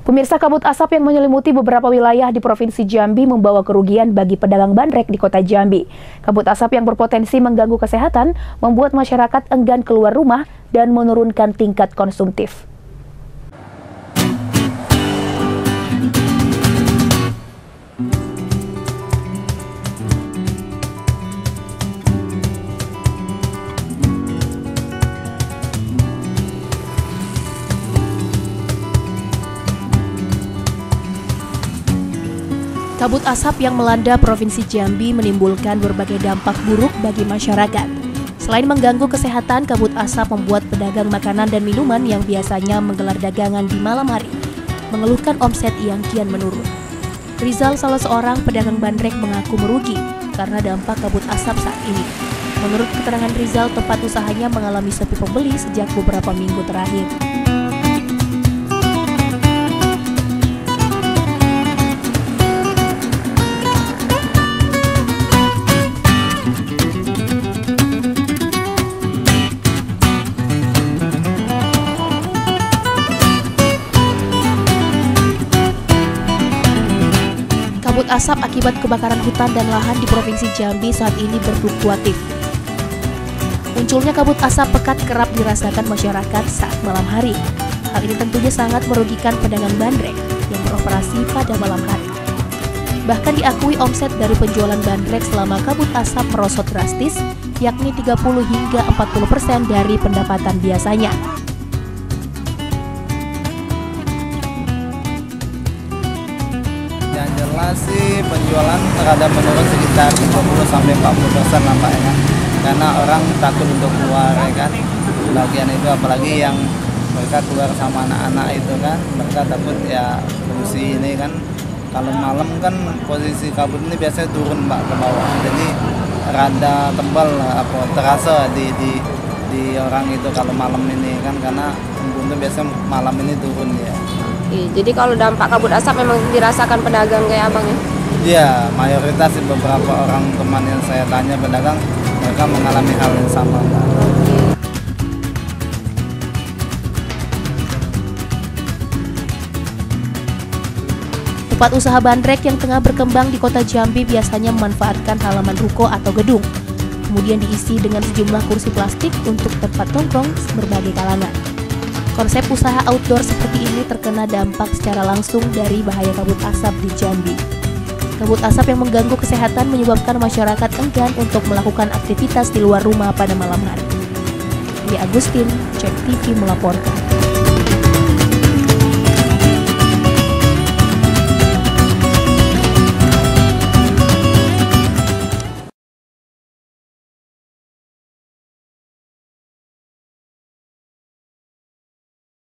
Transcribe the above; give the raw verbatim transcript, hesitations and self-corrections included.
Pemirsa, kabut asap yang menyelimuti beberapa wilayah di Provinsi Jambi membawa kerugian bagi pedagang bandrek di kota Jambi. Kabut asap yang berpotensi mengganggu kesehatan membuat masyarakat enggan keluar rumah dan menurunkan tingkat konsumtif. Kabut asap yang melanda Provinsi Jambi menimbulkan berbagai dampak buruk bagi masyarakat. Selain mengganggu kesehatan, kabut asap membuat pedagang makanan dan minuman yang biasanya menggelar dagangan di malam hari mengeluhkan omset yang kian menurun. Rizal, salah seorang pedagang bandrek, mengaku merugi karena dampak kabut asap saat ini. Menurut keterangan Rizal, tempat usahanya mengalami sepi pembeli sejak beberapa minggu terakhir. Kabut asap akibat kebakaran hutan dan lahan di Provinsi Jambi saat ini berfluktuatif. Munculnya kabut asap pekat kerap dirasakan masyarakat saat malam hari. Hal ini tentunya sangat merugikan pedagang bandrek yang beroperasi pada malam hari. Bahkan diakui omset dari penjualan bandrek selama kabut asap merosot drastis, yakni tiga puluh hingga empat puluh persen dari pendapatan biasanya. Yang jelas sih penjualan terhadap menurun sekitar tiga puluh sampai empat puluh persen lah Pak, ya kan? Karena orang takut untuk keluar, ya kan. Bagian itu apalagi yang mereka keluar sama anak-anak itu kan, mereka takut ya polusi ini kan. Kalau malam kan posisi kabut ini biasanya turun Pak ke bawah, jadi rada tebal apa terasa di di di orang itu kalau malam ini kan, karena embun itu biasanya malam ini turun ya. Jadi kalau dampak kabut asap memang dirasakan pedagang kayak abang ya? Iya, mayoritas beberapa orang teman yang saya tanya pedagang, mereka mengalami hal yang sama. Tempat usaha bandrek yang tengah berkembang di kota Jambi biasanya memanfaatkan halaman ruko atau gedung, kemudian diisi dengan sejumlah kursi plastik untuk tempat nongkrong berbagai kalangan. Konsep usaha outdoor seperti ini terkena dampak secara langsung dari bahaya kabut asap di Jambi. Kabut asap yang mengganggu kesehatan menyebabkan masyarakat enggan untuk melakukan aktivitas di luar rumah pada malam hari. Di Agustin, Cek T V melaporkan.